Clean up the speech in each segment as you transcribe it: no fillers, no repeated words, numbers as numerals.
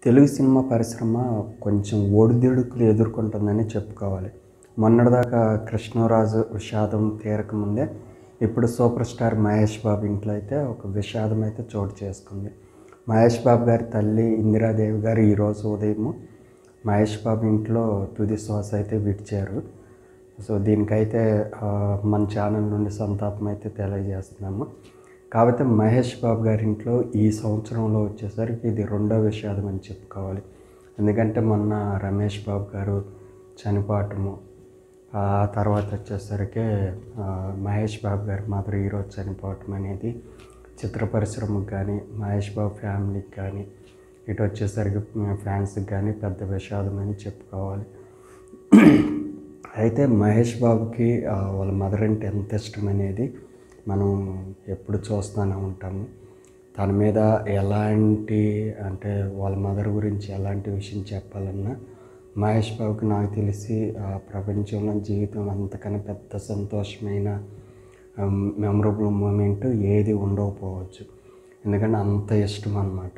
Telugu cinema పరిశ్రమ కొంచెం ఒడిదుడుకులు ఎదుర్కొంటుందని చెప్పుకోవాలి. మొన్నటిదాకా కృష్ణరాజు విషాదం తీరకముందే ఇప్పుడు సూపర్ స్టార్ మహేష్ బాబు ఇంట్లో అయితే ఒక విషాదం అయితే చోటు చేసుకుంది. మహేష్ బాబు గారి తల్లి ఇందిరాదేవి గారు ఈరోజు ఉదయం మహేష్ బాబు ఇంట్లో తుది శ్వాస అయితే విడిచారు. సో దీనికైతే మన ఛానల్ నుండి సంతాపం అయితే తెలియజేస్తున్నాము. కాకపోతే మహేష్ బాబు గారి ఇంట్లో ఈ సంవత్సరంలో వచ్చేసరికి ఇది రెండో విషాదం అని చెప్పుకోవాలి. ఎందుకంటే మొన్న రమేష్ బాబు గారు చనిపోవటము, ఆ తర్వాత వచ్చేసరికి మహేష్ బాబు గారి మదర్ ఈరోజు చనిపోవటం అనేది చిత్ర పరిశ్రమకు కానీ మహేష్ బాబు ఫ్యామిలీకి కానీ ఇటు వచ్చేసరికి ఫ్యాన్స్కి కానీ పెద్ద విషాదం అని చెప్పుకోవాలి. అయితే మహేష్ బాబుకి వాళ్ళ మదర్ అంటే ఎంత ఇష్టం అనేది మనం ఎప్పుడు చూస్తూనే ఉంటాము. తన మీద ఎలాంటి అంటే వాళ్ళ మదర్ గురించి ఎలాంటి విషయం చెప్పాలన్నా మహేష్ బాబుకి నాకు తెలిసి ప్రపంచంలో జీవితం అంతకన్నా పెద్ద సంతోషమైన మెమరబుల్ మూమెంట్ ఏది ఉండకపోవచ్చు. ఎందుకంటే అంత ఇష్టం అన్నమాట.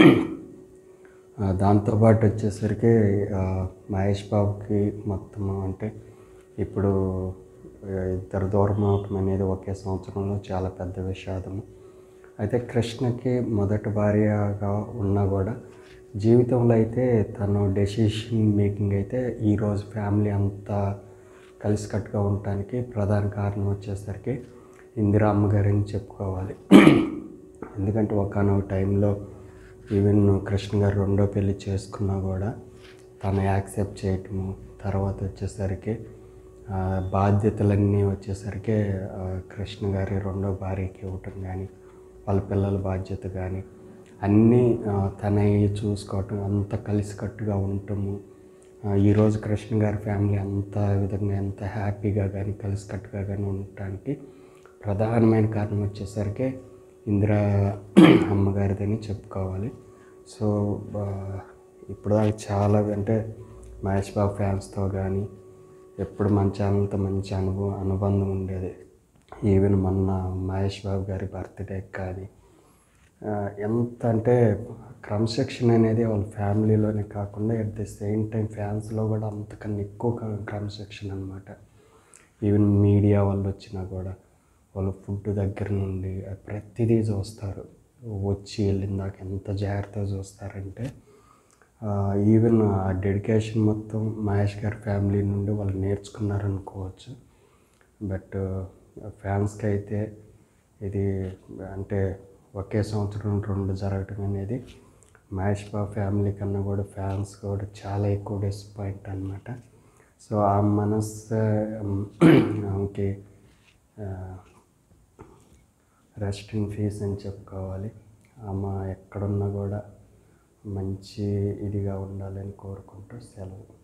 దాంతోపాటు వచ్చేసరికి మహేష్ బాబుకి మొత్తం అంటే ఇప్పుడు ఇద్దరు దూరం అవటం అనేది ఒకే సంవత్సరంలో చాలా పెద్ద విషాదము. అయితే కృష్ణకి మొదటి భార్యగా ఉన్నా కూడా జీవితంలో అయితే తను డెసిషన్ మేకింగ్ అయితే ఈరోజు ఫ్యామిలీ అంతా కలిసికట్టుగా ఉండటానికి ప్రధాన కారణం వచ్చేసరికి ఇందిరా అమ్మగారని చెప్పుకోవాలి. ఎందుకంటే ఒకానొక టైంలో ఈవెన్ కృష్ణ గారు రెండో పెళ్ళి చేసుకున్నా కూడా తను యాక్సెప్ట్ చేయటము, తర్వాత వచ్చేసరికి బాధ్యతలన్నీ వచ్చేసరికి కృష్ణ గారి రెండో భార్యకి ఇవ్వటం కానీ వాళ్ళ పిల్లల బాధ్యత కానీ అన్నీ తనవి చూసుకోవటం, అంత కలిసికట్టుగా ఉండటము. ఈరోజు కృష్ణ గారి ఫ్యామిలీ అంత విధంగా ఎంత హ్యాపీగా కానీ కలిసికట్టుగా కానీ ఉండటానికి ప్రధానమైన కారణం వచ్చేసరికి ఇందిరా అమ్మగారిదని చెప్పుకోవాలి. సో ఇప్పుడు దాకా చాలా అంటే మహేష్ బాబు ఫ్యాన్స్తో కానీ ఎప్పుడు మన ఛానల్తో మంచి అనుబంధం ఉండేది. ఈవెన్ మొన్న మహేష్ బాబు గారి బర్త్డేకి కానీ ఎంత అంటే క్రమశిక్షణ అనేది వాళ్ళ ఫ్యామిలీలోనే కాకుండా ఎట్ ది సేమ్ టైం ఫ్యాన్స్లో కూడా అంతకన్నా ఎక్కువ క్రమశిక్షణ అనమాట. ఈవెన్ మీడియా వాళ్ళు వచ్చినా కూడా వాళ్ళు ఫుడ్ దగ్గర నుండి ప్రతిదీ చూస్తారు. వచ్చి వెళ్ళిందాక ఎంత జాగ్రత్తగా చూస్తారంటే ఈవెన్ ఆ డెడికేషన్ మొత్తం మహేష్ గారి ఫ్యామిలీ నుండి వాళ్ళు నేర్చుకున్నారనుకోవచ్చు. బట్ ఫ్యాన్స్కి అయితే ఇది అంటే ఒకే సంవత్సరం రెండు జరగటం అనేది మహేష్ బాబు ఫ్యామిలీ కన్నా కూడా ఫ్యాన్స్ కూడా చాలా ఎక్కువ డిసప్పాయింట్ అనమాట. సో ఆ మనసు ఆమెకి రెస్ట్ ఇన్ పీస్ అని చెప్పుకోవాలి. ఆమె ఎక్కడున్నా కూడా మంచి ఇదిగా ఉండాలని కోరుకుంటూ సెలవు.